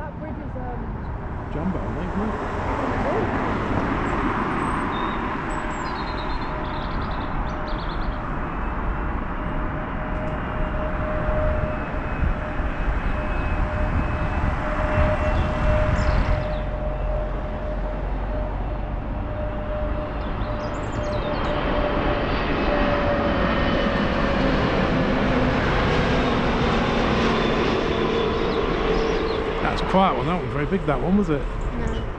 that bridge is Jumbo, I think, isn't it? That was quite one. That wasn't very big. That one, was it?